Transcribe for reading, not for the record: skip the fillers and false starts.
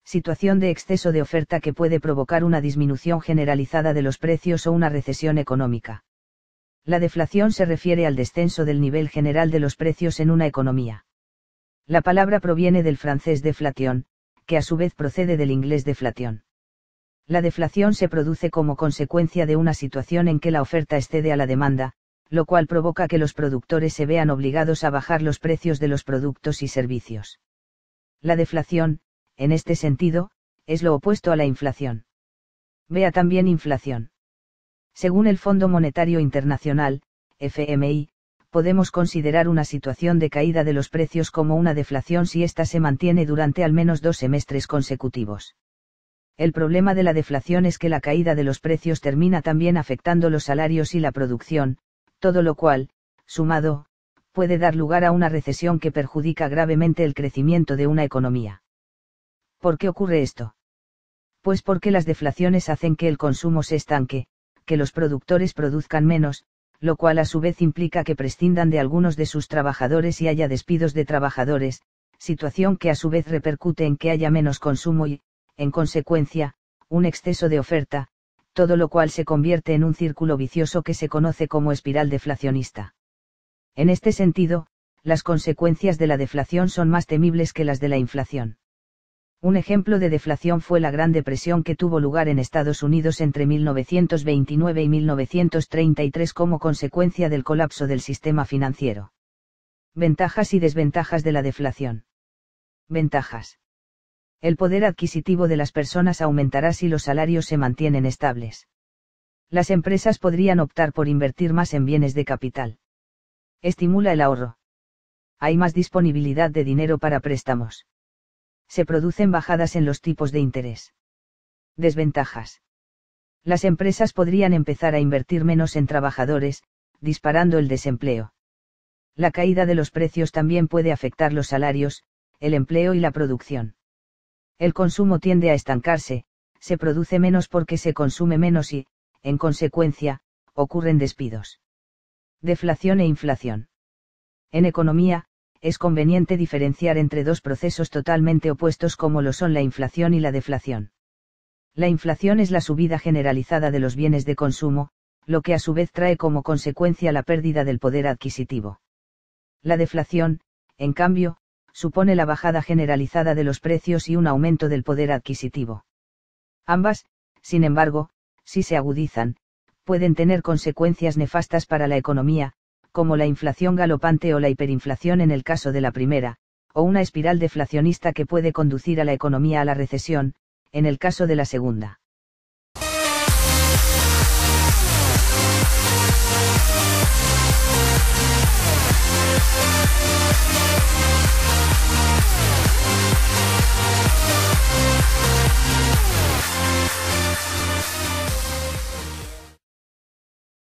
Situación de exceso de oferta que puede provocar una disminución generalizada de los precios o una recesión económica. La deflación se refiere al descenso del nivel general de los precios en una economía. La palabra proviene del francés deflation, que a su vez procede del inglés deflation. La deflación se produce como consecuencia de una situación en que la oferta excede a la demanda, lo cual provoca que los productores se vean obligados a bajar los precios de los productos y servicios. La deflación, en este sentido, es lo opuesto a la inflación. Vea también inflación. Según el Fondo Monetario Internacional, FMI, podemos considerar una situación de caída de los precios como una deflación si ésta se mantiene durante al menos 2 semestres consecutivos. El problema de la deflación es que la caída de los precios termina también afectando los salarios y la producción, todo lo cual, sumado, puede dar lugar a una recesión que perjudica gravemente el crecimiento de una economía. ¿Por qué ocurre esto? Pues porque las deflaciones hacen que el consumo se estanque, que los productores produzcan menos, lo cual a su vez implica que prescindan de algunos de sus trabajadores y haya despidos de trabajadores, situación que a su vez repercute en que haya menos consumo y, en consecuencia, un exceso de oferta, todo lo cual se convierte en un círculo vicioso que se conoce como espiral deflacionista. En este sentido, las consecuencias de la deflación son más temibles que las de la inflación. Un ejemplo de deflación fue la Gran Depresión que tuvo lugar en Estados Unidos entre 1929 y 1933 como consecuencia del colapso del sistema financiero. Ventajas y desventajas de la deflación. Ventajas. El poder adquisitivo de las personas aumentará si los salarios se mantienen estables. Las empresas podrían optar por invertir más en bienes de capital. Estimula el ahorro. Hay más disponibilidad de dinero para préstamos. Se producen bajadas en los tipos de interés. Desventajas. Las empresas podrían empezar a invertir menos en trabajadores, disparando el desempleo. La caída de los precios también puede afectar los salarios, el empleo y la producción. El consumo tiende a estancarse, se produce menos porque se consume menos y, en consecuencia, ocurren despidos. Deflación e inflación. En economía, es conveniente diferenciar entre dos procesos totalmente opuestos como lo son la inflación y la deflación. La inflación es la subida generalizada de los bienes de consumo, lo que a su vez trae como consecuencia la pérdida del poder adquisitivo. La deflación, en cambio, supone la bajada generalizada de los precios y un aumento del poder adquisitivo. Ambas, sin embargo, si se agudizan, pueden tener consecuencias nefastas para la economía, como la inflación galopante o la hiperinflación en el caso de la primera, o una espiral deflacionista que puede conducir a la economía a la recesión, en el caso de la segunda.